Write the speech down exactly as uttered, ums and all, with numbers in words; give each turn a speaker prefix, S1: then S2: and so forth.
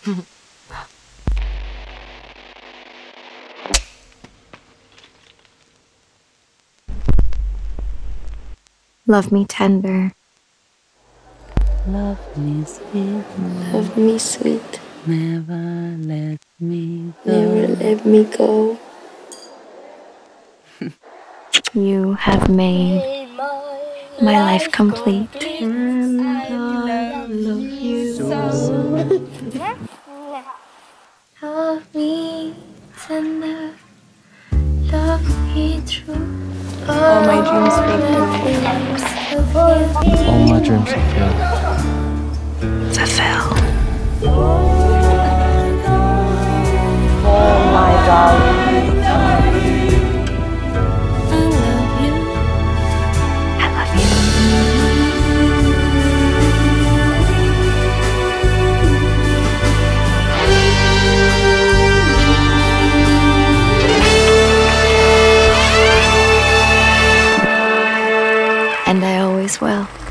S1: Love me tender.
S2: Love me sweet.
S3: Love me sweet.
S2: Never let me go.
S3: Never let me go.
S1: You have made my life complete.
S3: And I love you so. Love me tender. Love me true.
S4: All my dreams fulfilled.
S5: All my dreams fulfilled.
S1: Fulfill.
S4: Oh my darling.
S1: I love you. And I always will.